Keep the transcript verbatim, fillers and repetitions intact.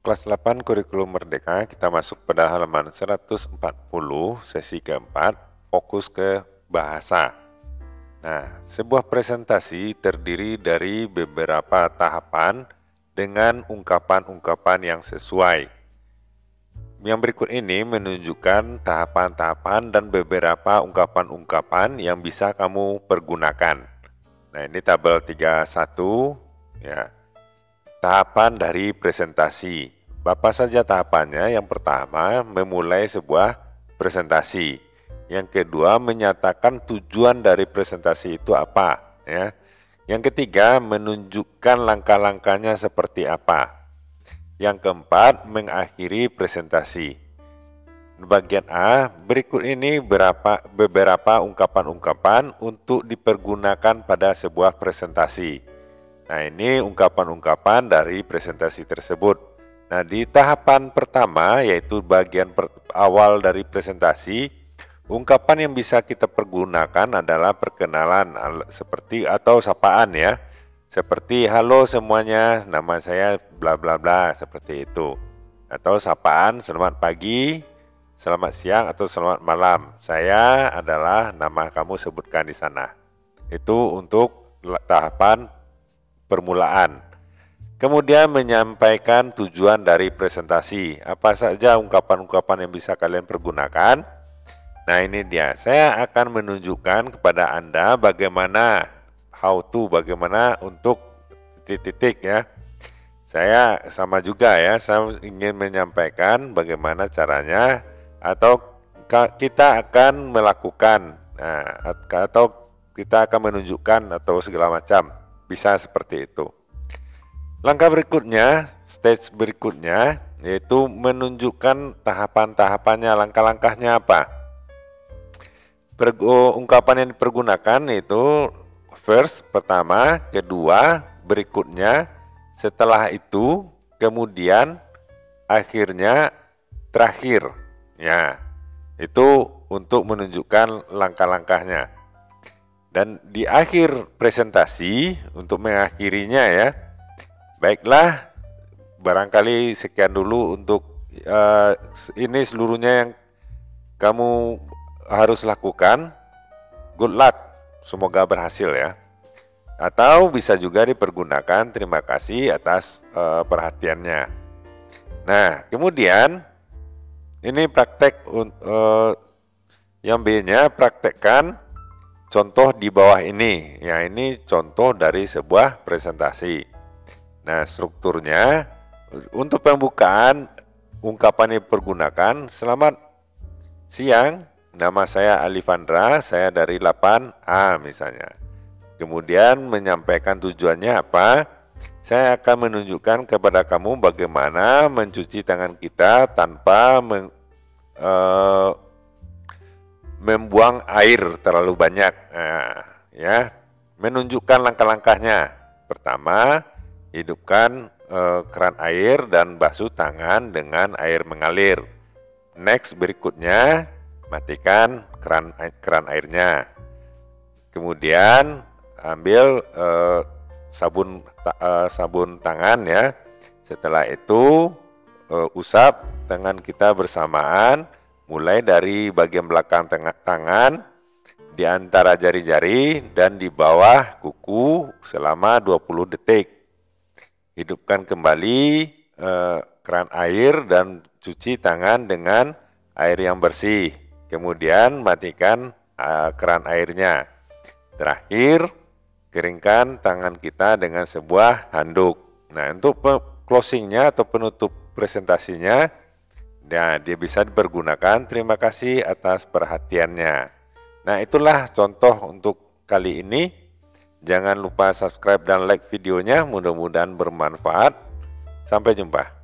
kelas delapan Kurikulum Merdeka, kita masuk pada halaman seratus empat puluh, sesi keempat, fokus ke bahasa. Nah, sebuah presentasi terdiri dari beberapa tahapan dengan ungkapan-ungkapan yang sesuai. Yang berikut ini menunjukkan tahapan-tahapan dan beberapa ungkapan-ungkapan yang bisa kamu pergunakan. Nah, ini tabel tiga puluh satu, ya. Tahapan dari presentasi. Apa saja tahapannya? Yang pertama, memulai sebuah presentasi. Yang kedua, menyatakan tujuan dari presentasi itu apa, ya. Yang ketiga, menunjukkan langkah-langkahnya seperti apa. Yang keempat, mengakhiri presentasi. Bagian A, berikut ini berapa, beberapa ungkapan-ungkapan untuk dipergunakan pada sebuah presentasi. Nah, ini ungkapan-ungkapan dari presentasi tersebut. Nah, di tahapan pertama, yaitu bagian per, awal dari presentasi, ungkapan yang bisa kita pergunakan adalah perkenalan seperti atau sapaan, ya. Seperti halo semuanya, nama saya bla bla bla, seperti itu. Atau sapaan, selamat pagi, selamat siang, atau selamat malam. Saya adalah nama kamu sebutkan di sana. Itu untuk tahapan permulaan. Kemudian menyampaikan tujuan dari presentasi. Apa saja ungkapan-ungkapan yang bisa kalian pergunakan? Nah, ini dia. Saya akan menunjukkan kepada Anda bagaimana how to, bagaimana untuk titik-titik, ya. Saya sama juga, ya. Saya ingin menyampaikan bagaimana caranya, atau kita akan melakukan, nah, atau kita akan menunjukkan, atau segala macam. Bisa seperti itu. Langkah berikutnya, stage berikutnya, yaitu menunjukkan tahapan-tahapannya, langkah-langkahnya apa. Pergu, ungkapan yang dipergunakan itu first, pertama, kedua, berikutnya, setelah itu, kemudian, akhirnya, terakhir. Ya, itu untuk menunjukkan langkah-langkahnya. Dan di akhir presentasi, untuk mengakhirinya, ya, baiklah, barangkali sekian dulu untuk uh, ini seluruhnya yang kamu harus lakukan. Good luck, semoga berhasil, ya. Atau bisa juga dipergunakan terima kasih atas uh, perhatiannya. Nah, kemudian ini praktek uh, yang B-nya, praktekkan contoh di bawah ini. Ya, ini contoh dari sebuah presentasi. Nah, strukturnya untuk pembukaan, ungkapan yang dipergunakan, selamat siang, nama saya Alifandra, saya dari delapan A misalnya. Kemudian menyampaikan tujuannya apa? Saya akan menunjukkan kepada kamu bagaimana mencuci tangan kita tanpa meng, uh, membuang air terlalu banyak. Nah, ya, menunjukkan langkah-langkahnya. Pertama, hidupkan eh, keran air dan basuh tangan dengan air mengalir. Next, berikutnya, matikan keran keran airnya. Kemudian ambil eh, sabun ta, eh, sabun tangan, ya. Setelah itu eh, usap tangan kita bersamaan, mulai dari bagian belakang tengah tangan, di antara jari-jari, dan di bawah kuku selama dua puluh detik. Hidupkan kembali eh, keran air dan cuci tangan dengan air yang bersih. Kemudian matikan eh, keran airnya. Terakhir, keringkan tangan kita dengan sebuah handuk. Nah, untuk closingnya atau penutup presentasinya, nah, dia bisa dipergunakan terima kasih atas perhatiannya. Nah, itulah contoh untuk kali ini. Jangan lupa subscribe dan like videonya, mudah-mudahan bermanfaat. Sampai jumpa.